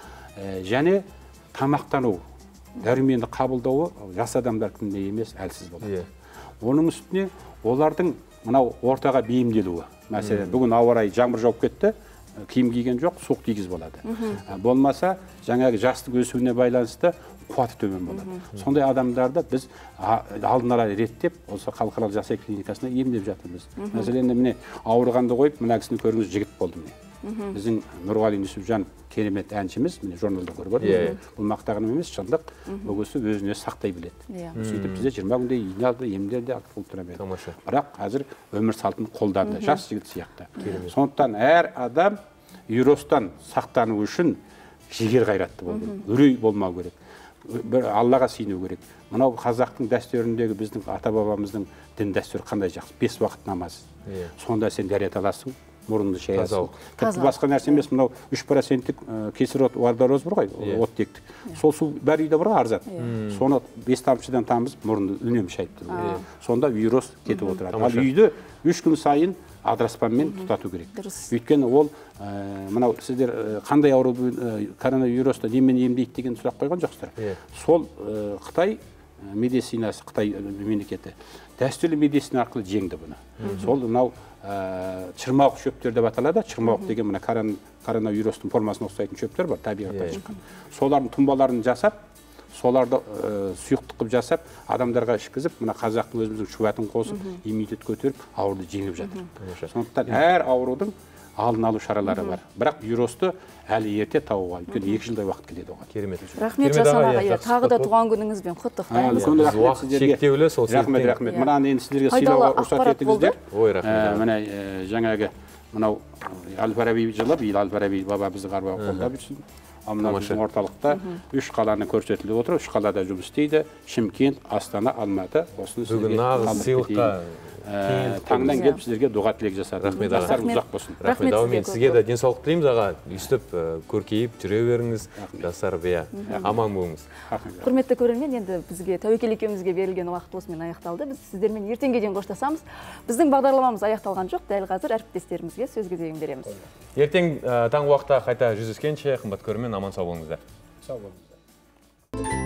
Және тамақтану, дәруменді қабылдауы жас адамдардікіндей емес, әлсіз болады. Оның үстіне олардың мынау ортаға бейімделуі. Мәселен, бүгін ауа райы жаңбыр жауып кетті, киім киген жоқ, суық тигіз болады. Болмаса, жаңағы жастық өсуіне байланысты қуаты төмен болады. Сондай адамдарды біз алдын ала реттеп, осы халықаралық жасай клиникасына емдеп жатырмыз. Мәселен, міне ауырғанды қойып, мына кісіні көріңіз, жігіт болды міне. Біздің Нұрғали Нүсіпжан керемет әншіміз, міне журналда көріп отырмыз. Бұл мақтағаным емес, шындық. Бұл кісі өзіне сақтай біледі. Сөйтіп бізде жиырма күнде ине алды, емдерде болып тұра берді. Бірақ қазір өмір салтын қолданды, жас жігіт сияқты. Сондықтан әр адам вирустан сақтану үшін жігер қайратты болу, үрей болмау керек. Бір Аллаға сүйіну керек. Мынау қазақтың дәстүріндегі біздің ата-бабамыздың дін дәстүрі қандай жақсы, бес уақыт намаз. Сонда сен дәрет аласың, мұрынды шаясың. Басқа нәрсе емес, мынау үш проценттік кесірот вардороз бар ғой, оттектік. Сол су бәр үйде бар ғой, арзан. Соны бес тамшыдан тамыз мұрынды үнемі шайып. Сонда вирус кетіп отырады. Ал үйді үш күн сайын адыраспанмен тұтату керек. Өйткені ол, мынау сіздер қандай ауру коронавирусты немен емдейді деген сұрақ қойған жоқсыздар. Сол Қытай медицинасы, Қытай мемлекеті дәстүрлі медицина арқылы жеңді бұны. Сол мынау чырмауық шөптер деп аталады. Чырмауық деген мына коронавирустың формасына ұқсайтын шөптер бар, табиғаттан шыққан. Солардың тұнбаларын жасап, соларды сұйықтық қып жасап, адамдарға ішкізіп, мына қазақтың өзіміздің шұбатын қосып, иммунитет көтеріп, ауруды жеңіп жатыр. Сондықтан әр аурудың алдын алу шаралары бар. Бірақ вирусты әлі ерте табуға, өйткені екі жылдай уақыт келеді оған. Керемет. Рахмет Жасан аға, тағы да туған күніңізбен құттықтаймыз. Уақыт шектеулі, сол себептен. Рахмет, рахмет. Мына енді сіздерге сыйлауға рұқсат етіңіздер. Ой, рахмет. Мына жаңағы мынау Әл-Фараби жылы, биыл Әл-Фараби баба бізді қарбауы қолдап жүрсін. Мына біздің орталықта үш қаланы көрсетіліп отыр, үш қалада жұмыс істейді. Шымкент, Астана, Алматы. Бүгін нағыз сыйлыққа таңдан келіп сіздерге дұға тілек жасады. Рахмет аға. Жастарым ұзақ болсын. Рахмет аға, мен сізге де денсаулық тілейміз аға. Өйстіп көркейіп жүре беріңіз. Жастар бия аман болыңыз. Құрметті көрермен, енді бізге Тәуекел екеумізге берілген уақыт осымен аяқталды. Біз сіздермен ертеңге дейін қоштасамыз. Біздің бағдарламамыз аяқталған жоқ. Дәл қазір әріптестерімізге сөз кезегін береміз. Ертең таңғы уақытта қайта жүздескенше қымбат көрермен аман сау болыңыздар. Сау болыңыздар.